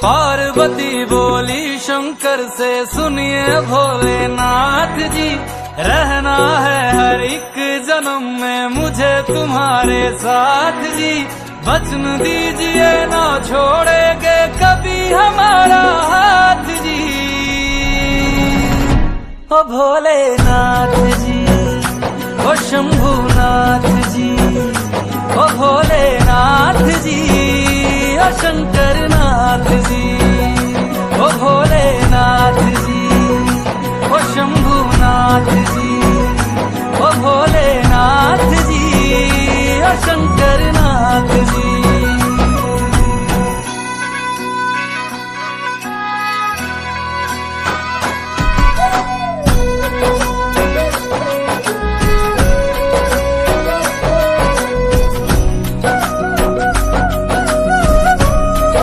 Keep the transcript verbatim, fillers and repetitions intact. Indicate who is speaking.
Speaker 1: पार्वती बोली शंकर से, सुनिए भोलेनाथ जी, रहना है हर एक जन्म में मुझे तुम्हारे साथ जी। वचन दीजिए ना छोड़ेंगे कभी हमारा हाथ जी। ओ भोलेनाथ जी, ओ शंभुनाथ जी, ओ भोलेनाथ जी, ओ शंकरनाथ जी।